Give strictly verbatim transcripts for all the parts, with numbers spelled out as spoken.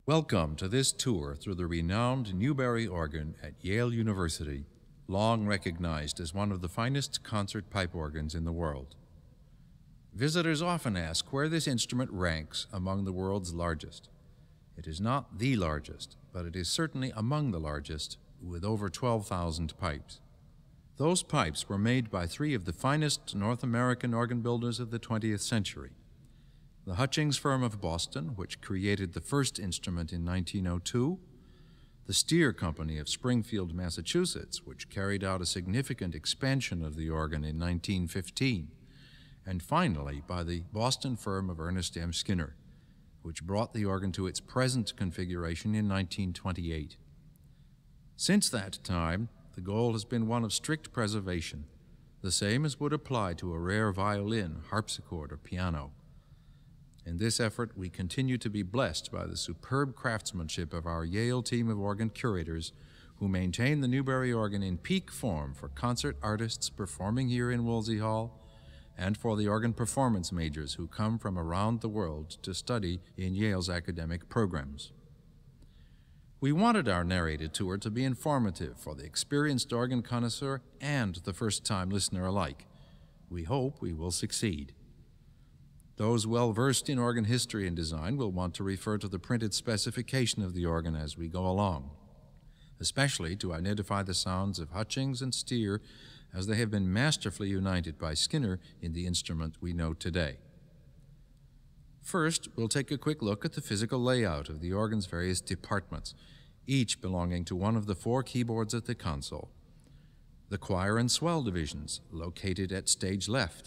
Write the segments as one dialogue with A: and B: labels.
A: Welcome to this tour through the renowned Newberry organ at Yale University, long recognized as one of the finest concert pipe organs in the world. Visitors often ask where this instrument ranks among the world's largest. It is not the largest, but it is certainly among the largest, with over twelve thousand pipes. Those pipes were made by three of the finest North American organ builders of the twentieth century. The Hutchings firm of Boston, which created the first instrument in nineteen oh two, the Steer Company of Springfield, Massachusetts, which carried out a significant expansion of the organ in nineteen fifteen, and finally by the Boston firm of Ernest M. Skinner, which brought the organ to its present configuration in nineteen twenty-eight. Since that time, the goal has been one of strict preservation, the same as would apply to a rare violin, harpsichord, or piano. In this effort, we continue to be blessed by the superb craftsmanship of our Yale team of organ curators who maintain the Newberry organ in peak form for concert artists performing here in Woolsey Hall and for the organ performance majors who come from around the world to study in Yale's academic programs. We wanted our narrated tour to be informative for the experienced organ connoisseur and the first-time listener alike. We hope we will succeed. Those well-versed in organ history and design will want to refer to the printed specification of the organ as we go along, especially to identify the sounds of Hutchings and Steer as they have been masterfully united by Skinner in the instrument we know today. First, we'll take a quick look at the physical layout of the organ's various departments, each belonging to one of the four keyboards at the console. The choir and swell divisions, located at stage left.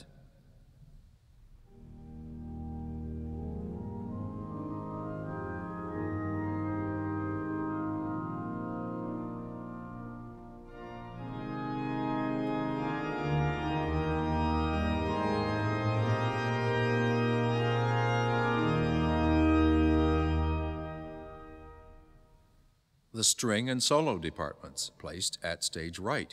A: The string and solo departments, placed at stage right.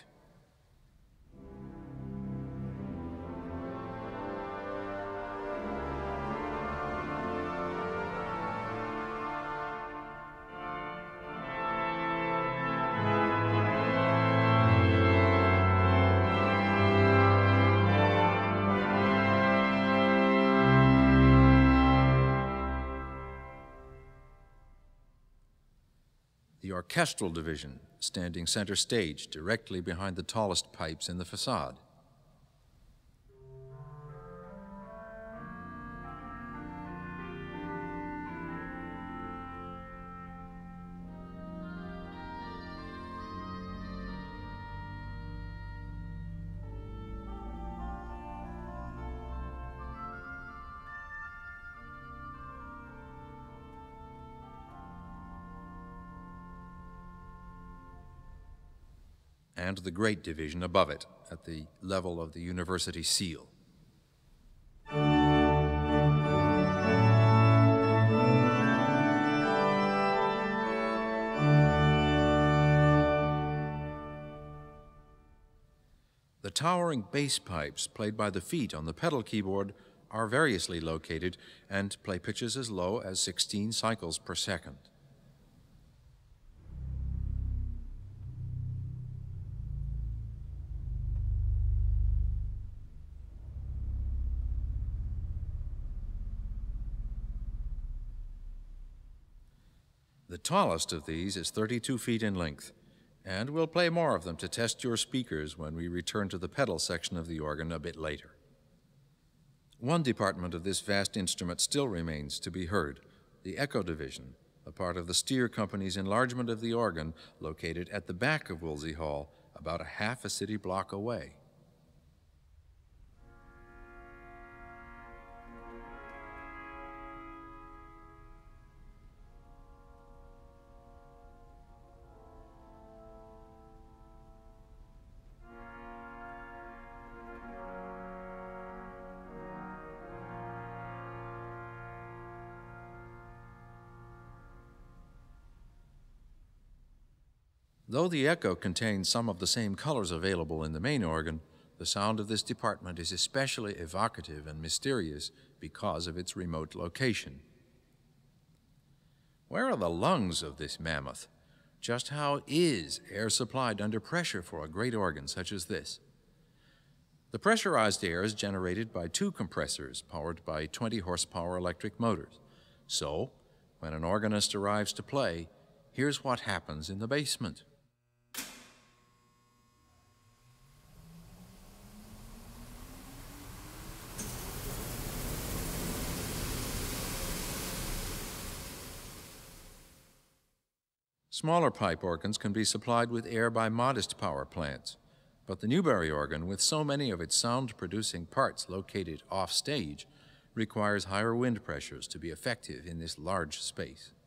A: The orchestral division, standing center stage, directly behind the tallest pipes in the facade. And the great division above it, at the level of the university seal. The towering bass pipes played by the feet on the pedal keyboard are variously located and play pitches as low as sixteen cycles per second. The tallest of these is thirty-two feet in length, and we'll play more of them to test your speakers when we return to the pedal section of the organ a bit later. One department of this vast instrument still remains to be heard, the echo division, a part of the Steer Company's enlargement of the organ located at the back of Woolsey Hall, about a half a city block away. Though the echo contains some of the same colors available in the main organ, the sound of this department is especially evocative and mysterious because of its remote location. Where are the lungs of this mammoth? Just how is air supplied under pressure for a great organ such as this? The pressurized air is generated by two compressors powered by twenty horsepower electric motors. So, when an organist arrives to play, here's what happens in the basement. Smaller pipe organs can be supplied with air by modest power plants, but the Newberry organ, with so many of its sound-producing parts located off-stage, requires higher wind pressures to be effective in this large space.